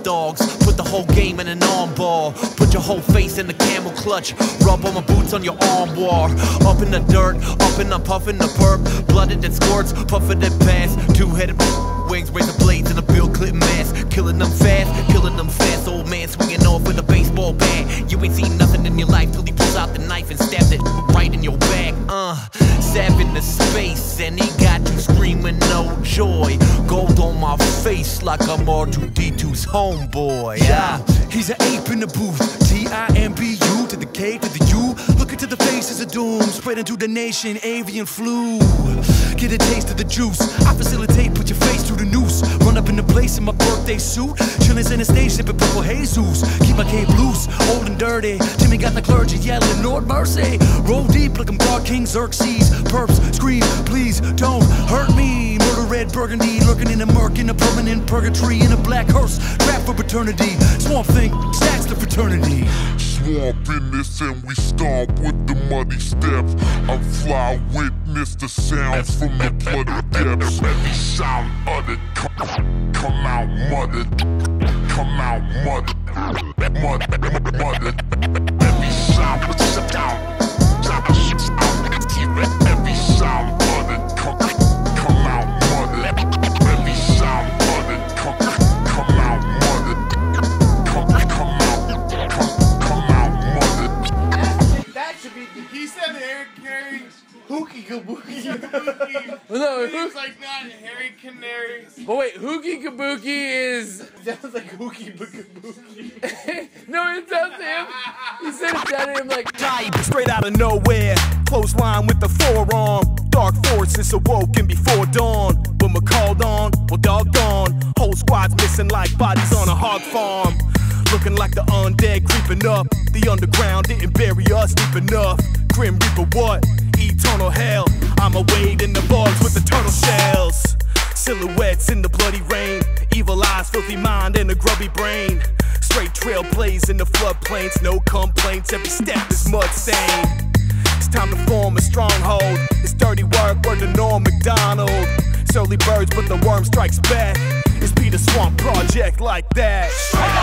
dogs. Put the whole game in an armbar. Put your whole face in the camel clutch. Rub all my boots on your armoire. Up in the dirt, up and I'm puffing the perp. Blooded that squirts, puffing that pass. Two-headed wings, razor blades in a bill clip mask. Killing them fast, old man swinging off with a baseball bat. You ain't seen nothing in your life till he pulls out the knife and stabs it right in your back. Stab into space and he got you screaming no joy. Gold on my face like I'm R2-D2's homeboy. Yeah, he's an ape in the booth. T-I-M-B-U to the K to the U. Look into the faces of doom, spreading through the nation, avian flu. Get a taste of the juice. I facilitate, put your face through the noose. Run up in the place in my birthday suit. Chillin' in the stage, sippin' purple Jesus. Keep my cape loose, old and dirty. Jimmy got the clergy yelling, Lord mercy. Roll deep like I'm God King Xerxes. Perps scream, please don't hurt me. Murder red burgundy, lurking in the murk, in a permanent purgatory, in a black hearse, trapped for eternity. Swamp thing, stacks the fraternity. Swamp in this and we stomp with the muddy steps. I'm fly witness the sounds from the bloody depths. Every sound uttered come out muttered. Come out muttered. Muttered. Every sound was set down. Every sound uttered come out muttered. Every sound uttered come out muttered. Come out muttered. That should be. He said Eric Carey. Hookie Kabuki. No, it's like not Harry Canary. Oh wait, Hookie Kabuki is. It sounds like Hookie Kabuki. No, it sounds him. He said it sounded him like. Type straight out of nowhere. Clothesline with the forearm. Dark forces awoken before dawn. When we're called on, well doggone. Whole squad's missing like bodies on a hog farm. Looking like the undead creeping up. The underground didn't bury us deep enough. Grim Reaper what? Eternal hell. I'ma wade in the bugs with the turtle shells. Silhouettes in the bloody rain. Evil eyes, filthy mind, and a grubby brain. Straight trail blaze in the floodplains. No complaints, every step is mud stained. It's time to form a stronghold. It's dirty work, word to Norm McDonald. It's early birds, but the worm strikes back. It's Peter Swamp Project like that.